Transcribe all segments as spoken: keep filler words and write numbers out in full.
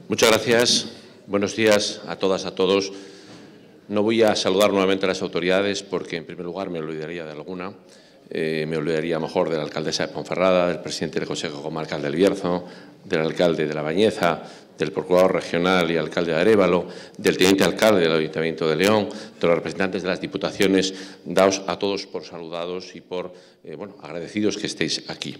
Muchas gracias. Buenos días a todas, a todos. No voy a saludar nuevamente a las autoridades porque, en primer lugar, me olvidaría de alguna. Eh, me olvidaría mejor de la alcaldesa de Ponferrada, del presidente del Consejo Comarcal del Bierzo, del alcalde de La Bañeza, del procurador regional y alcalde de Arévalo, del teniente alcalde del Ayuntamiento de León, de los representantes de las diputaciones. Daos a todos por saludados y por eh, bueno, agradecidos que estéis aquí.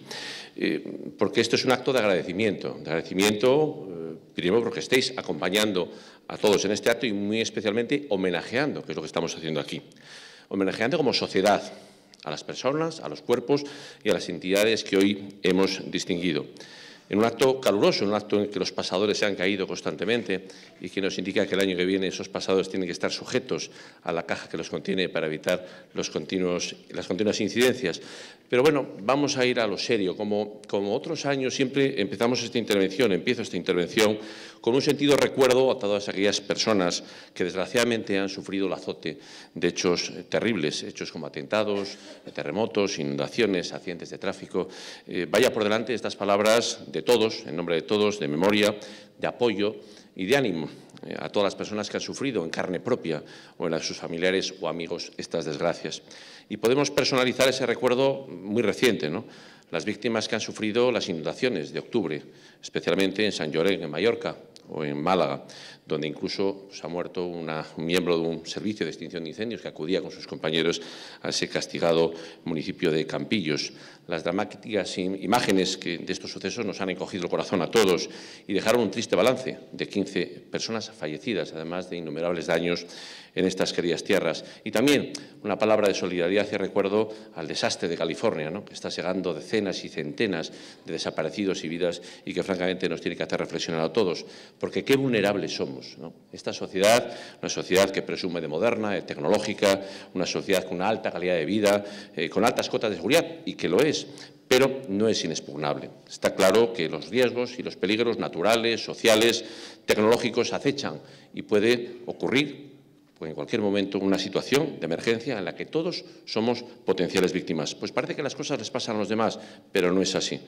Eh, porque esto es un acto de agradecimiento, de agradecimiento eh, primero porque estéis acompañando a todos en este acto y muy especialmente homenajeando, que es lo que estamos haciendo aquí. Homenajeando como sociedad a las personas, a los cuerpos y a las entidades que hoy hemos distinguido. En un acto caluroso, en un acto en el que los pasadores se han caído constantemente y que nos indica que el año que viene esos pasadores tienen que estar sujetos a la caja que los contiene para evitar los continuos, las continuas incidencias. Pero bueno, vamos a ir a lo serio. Como, como otros años, siempre empezamos esta intervención, empiezo esta intervención con un sentido recuerdo a todas aquellas personas que desgraciadamente han sufrido el azote de hechos terribles, hechos como atentados, terremotos, inundaciones, accidentes de tráfico. Eh, vaya por delante estas palabras de todos, en nombre de todos, de memoria, de apoyo y de ánimo eh, a todas las personas que han sufrido en carne propia o en las de sus familiares o amigos estas desgracias. Y podemos personalizar ese recuerdo muy reciente, ¿no? Las víctimas que han sufrido las inundaciones de octubre, especialmente en Sant Llorenç, en Mallorca, o en Málaga, donde incluso se ha muerto una, un miembro de un servicio de extinción de incendios que acudía con sus compañeros a ese castigado municipio de Campillos. Las dramáticas imágenes que de estos sucesos nos han encogido el corazón a todos y dejaron un triste balance de quince personas fallecidas, además de innumerables daños en estas queridas tierras. Y también una palabra de solidaridad y recuerdo al desastre de California, ¿no? Que está segando decenas y centenas de desaparecidos y vidas y que francamente nos tiene que hacer reflexionar a todos, porque qué vulnerables somos, ¿no? Esta sociedad, una sociedad que presume de moderna, de tecnológica, una sociedad con una alta calidad de vida, eh, con altas cotas de seguridad, y que lo es, pero no es inexpugnable. Está claro que los riesgos y los peligros naturales, sociales, tecnológicos acechan y puede ocurrir pues en cualquier momento una situación de emergencia en la que todos somos potenciales víctimas. Pues parece que las cosas les pasan a los demás, pero no es así.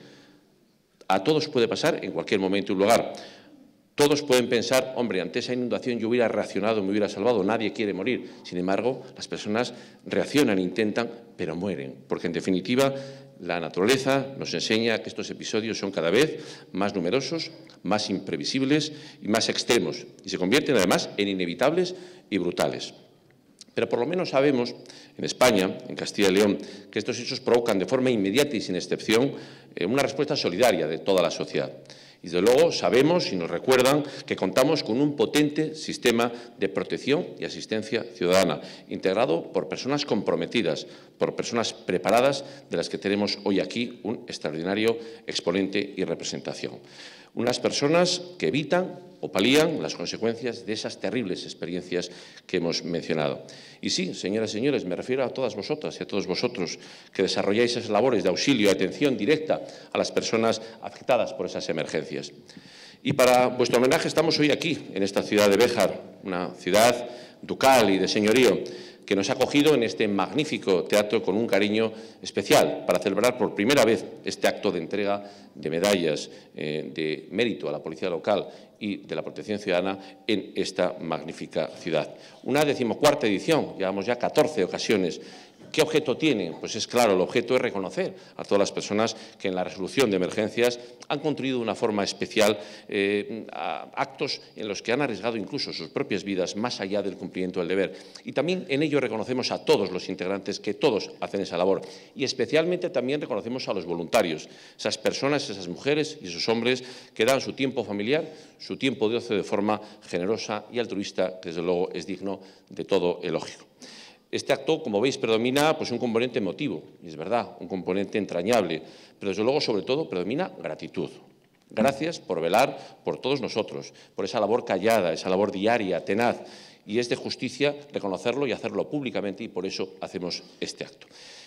A todos puede pasar en cualquier momento y lugar. Todos pueden pensar, hombre, ante esa inundación yo hubiera reaccionado, me hubiera salvado, nadie quiere morir. Sin embargo, las personas reaccionan, intentan, pero mueren, porque en definitiva la naturaleza nos enseña que estos episodios son cada vez más numerosos, más imprevisibles y más extremos, y se convierten además en inevitables y brutales. Pero por lo menos sabemos, en España, en Castilla y León, que estos hechos provocan de forma inmediata y sin excepción una respuesta solidaria de toda la sociedad. Y, desde luego, sabemos y nos recuerdan que contamos con un potente sistema de protección y asistencia ciudadana, integrado por personas comprometidas, por personas preparadas, de las que tenemos hoy aquí un extraordinario exponente y representación. Unas personas que evitan o palían las consecuencias de esas terribles experiencias que hemos mencionado. Y sí, señoras y señores, me refiero a todas vosotras y a todos vosotros que desarrolláis esas labores de auxilio y atención directa a las personas afectadas por esas emergencias. Y para vuestro homenaje estamos hoy aquí, en esta ciudad de Béjar, una ciudad ducal y de señorío, que nos ha acogido en este magnífico teatro con un cariño especial para celebrar por primera vez este acto de entrega de medallas eh, de mérito a la policía local y de la protección ciudadana en esta magnífica ciudad. Una decimocuarta edición, llevamos ya catorce ocasiones. ¿Qué objeto tiene? Pues es claro, el objeto es reconocer a todas las personas que en la resolución de emergencias han contribuido de una forma especial eh, a actos en los que han arriesgado incluso sus propias vidas más allá del cumplimiento del deber. Y también en ello reconocemos a todos los integrantes que todos hacen esa labor. Y especialmente también reconocemos a los voluntarios, esas personas, esas mujeres y esos hombres que dan su tiempo familiar, su tiempo de ocio de forma generosa y altruista, que desde luego es digno de todo elogio. Este acto, como veis, predomina pues, un componente emotivo, y es verdad, un componente entrañable, pero desde luego, sobre todo, predomina gratitud. Gracias por velar por todos nosotros, por esa labor callada, esa labor diaria, tenaz, y es de justicia reconocerlo y hacerlo públicamente, y por eso hacemos este acto.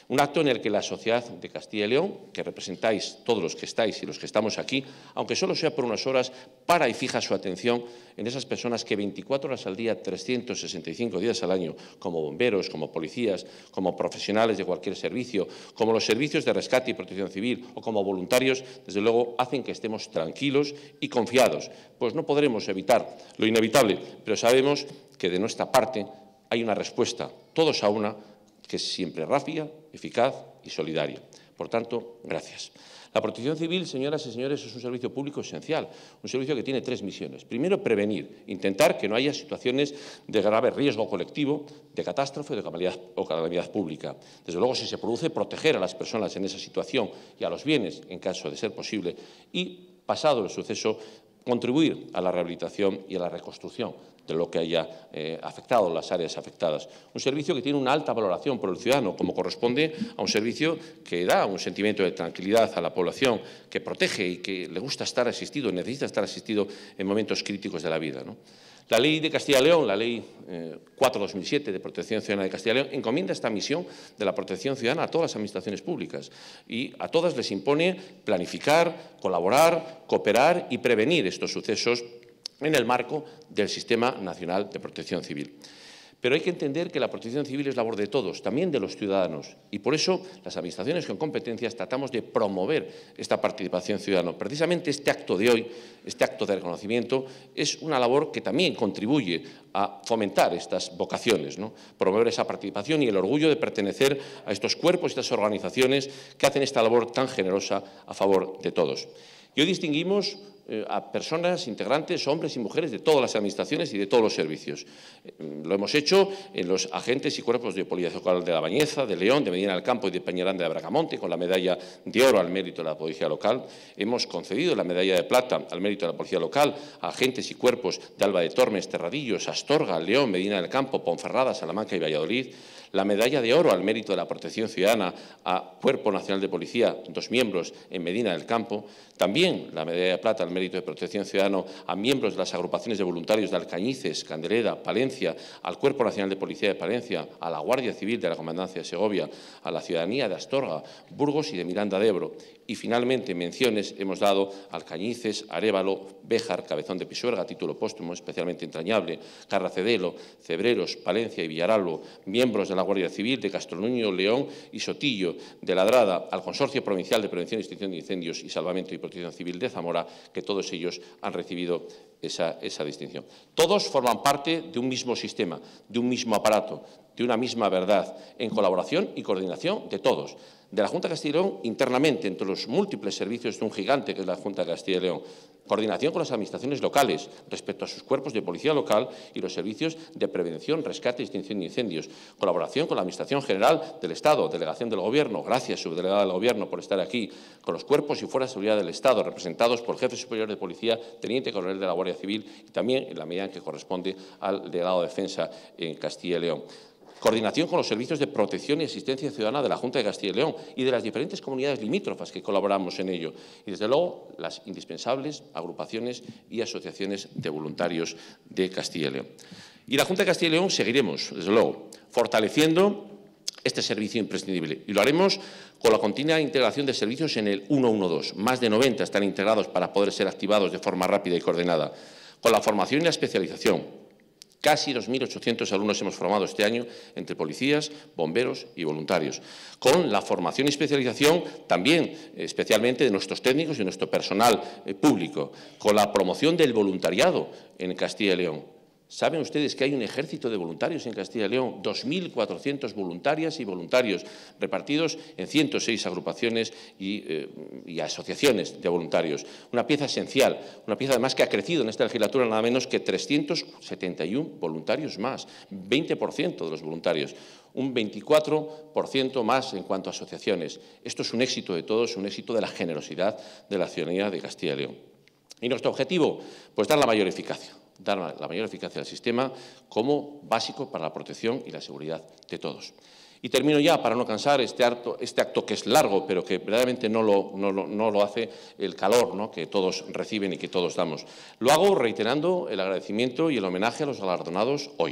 Un acto en el que la sociedad de Castilla y León, que representáis todos los que estáis y los que estamos aquí, aunque solo sea por unas horas, para y fija su atención en esas personas que veinticuatro horas al día, trescientos sesenta y cinco días al año, como bomberos, como policías, como profesionales de cualquier servicio, como los servicios de rescate y protección civil o como voluntarios, desde luego hacen que estemos tranquilos y confiados, pues no podremos evitar lo inevitable, pero sabemos que de nuestra parte hay una respuesta, todos a una, que es siempre rápida, eficaz y solidaria. Por tanto, gracias. La protección civil, señoras y señores, es un servicio público esencial, un servicio que tiene tres misiones. Primero, prevenir, intentar que no haya situaciones de grave riesgo colectivo, de catástrofe o de calamidad, o calamidad pública. Desde luego, si se produce, proteger a las personas en esa situación y a los bienes, en caso de ser posible, y, pasado el suceso, contribuir a la rehabilitación y a la reconstrucción de lo que haya eh, afectado, las áreas afectadas. Un servicio que tiene una alta valoración por el ciudadano, como corresponde a un servicio que da un sentimiento de tranquilidad a la población, que protege y que le gusta estar asistido, necesita estar asistido en momentos críticos de la vida, ¿no? La Ley de Castilla y León, la Ley eh, cuatro barra dos mil siete de Protección Ciudadana de Castilla y León, encomienda esta misión de la protección ciudadana a todas las administraciones públicas y a todas les impone planificar, colaborar, cooperar y prevenir estos sucesos en el marco del Sistema Nacional de Protección Civil. Pero hay que entender que la protección civil es labor de todos, también de los ciudadanos, y por eso las administraciones con competencias tratamos de promover esta participación ciudadana. Precisamente este acto de hoy, este acto de reconocimiento, es una labor que también contribuye a fomentar estas vocaciones, ¿no? Promover esa participación y el orgullo de pertenecer a estos cuerpos y estas organizaciones que hacen esta labor tan generosa a favor de todos. Y hoy distinguimos eh, a personas integrantes, hombres y mujeres de todas las administraciones y de todos los servicios. Eh, lo hemos hecho en los agentes y cuerpos de Policía Local de La Bañeza, de León, de Medina del Campo y de Peñaranda de Bracamonte, con la medalla de oro al mérito de la Policía Local. Hemos concedido la medalla de plata al mérito de la Policía Local a agentes y cuerpos de Alba de Tormes, Terradillos, Astorga, León, Medina del Campo, Ponferrada, Salamanca y Valladolid. La medalla de oro al mérito de la protección ciudadana a Cuerpo Nacional de Policía, dos miembros en Medina del Campo. También la medalla de plata al mérito de protección ciudadana a miembros de las agrupaciones de voluntarios de Alcañices, Candelera, Palencia, al Cuerpo Nacional de Policía de Palencia, a la Guardia Civil de la Comandancia de Segovia, a la ciudadanía de Astorga, Burgos y de Miranda de Ebro. Y finalmente menciones hemos dado a Alcañices, Arévalo, Béjar, Cabezón de Pisuerga, título póstumo especialmente entrañable, Carracedelo, Cebreros, Palencia y Villaralbo, miembros de la Guardia Civil de Castronuño, León y Sotillo, de Ladrada, al Consorcio Provincial de Prevención y Extinción de Incendios y Salvamento y Protección Civil de Zamora, que todos ellos han recibido esa, esa distinción. Todos forman parte de un mismo sistema, de un mismo aparato, de una misma verdad, en colaboración y coordinación de todos. De la Junta de Castilla y León, internamente, entre los múltiples servicios de un gigante que es la Junta de Castilla y León. Coordinación con las administraciones locales respecto a sus cuerpos de policía local y los servicios de prevención, rescate y extinción de incendios. Colaboración con la Administración General del Estado, Delegación del Gobierno, gracias, subdelegada del Gobierno, por estar aquí, con los cuerpos y fuerzas de seguridad del Estado, representados por el Jefe Superior de Policía, Teniente Coronel de la Guardia Civil y también, en la medida en que corresponde, al Delegado de Defensa en Castilla y León. Coordinación con los servicios de protección y asistencia ciudadana de la Junta de Castilla y León y de las diferentes comunidades limítrofas que colaboramos en ello. Y, desde luego, las indispensables agrupaciones y asociaciones de voluntarios de Castilla y León. Y la Junta de Castilla y León seguiremos, desde luego, fortaleciendo este servicio imprescindible. Y lo haremos con la continua integración de servicios en el ciento doce. Más de noventa están integrados para poder ser activados de forma rápida y coordinada. Con la formación y la especialización. Casi dos mil ochocientos alumnos hemos formado este año entre policías, bomberos y voluntarios. Con la formación y especialización también, especialmente de nuestros técnicos y nuestro personal eh, público. Con la promoción del voluntariado en Castilla y León. ¿Saben ustedes que hay un ejército de voluntarios en Castilla y León? dos mil cuatrocientos voluntarias y voluntarios repartidos en ciento seis agrupaciones y, eh, y asociaciones de voluntarios. Una pieza esencial, una pieza además que ha crecido en esta legislatura nada menos que trescientos setenta y uno voluntarios más, veinte por ciento de los voluntarios, un veinticuatro por ciento más en cuanto a asociaciones. Esto es un éxito de todos, un éxito de la generosidad de la ciudadanía de Castilla y León. Y nuestro objetivo, pues dar la mayor eficacia. dar la mayor eficacia al sistema como básico para la protección y la seguridad de todos. Y termino ya, para no cansar, este acto, este acto que es largo, pero que verdaderamente no lo, no lo, no lo hace el calor, ¿no?, que todos reciben y que todos damos. Lo hago reiterando el agradecimiento y el homenaje a los galardonados hoy.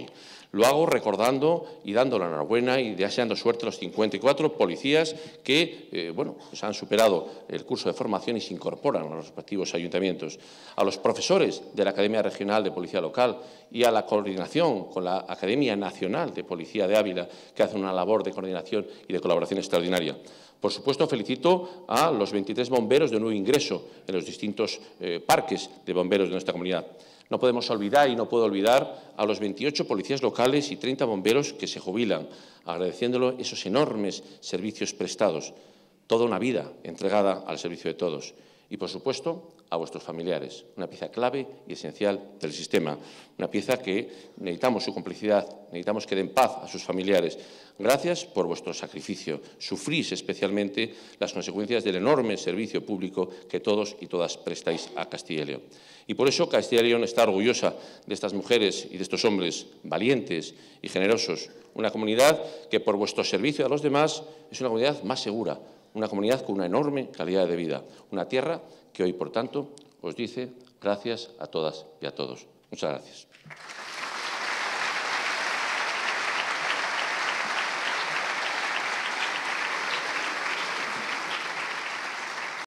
Lo hago recordando y dando la enhorabuena y deseando suerte a los cincuenta y cuatro policías que eh, bueno, pues han superado el curso de formación y se incorporan a los respectivos ayuntamientos, a los profesores de la Academia Regional de Policía Local y a la coordinación con la Academia Nacional de Policía de Ávila, que hacen una labor de coordinación y de colaboración extraordinaria. Por supuesto, felicito a los veintitrés bomberos de nuevo ingreso en los distintos eh, parques de bomberos de nuestra comunidad. No podemos olvidar y no puedo olvidar a los veintiocho policías locales y treinta bomberos que se jubilan, agradeciéndolo esos enormes servicios prestados, toda una vida entregada al servicio de todos. Y, por supuesto, a vuestros familiares, una pieza clave y esencial del sistema, una pieza que necesitamos su complicidad, necesitamos que den paz a sus familiares. Gracias por vuestro sacrificio. Sufrís especialmente las consecuencias del enorme servicio público que todos y todas prestáis a Castilla y León. Y por eso Castilla y León está orgullosa de estas mujeres y de estos hombres valientes y generosos, una comunidad que por vuestro servicio a los demás es una comunidad más segura, una comunidad con una enorme calidad de vida, una tierra que hoy, por tanto, os dice gracias a todas y a todos. Muchas gracias.